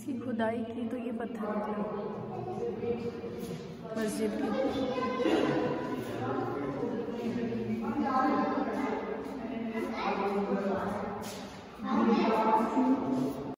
इसकी खुदाई की तो ये पत्थर निकला मस्जिद की।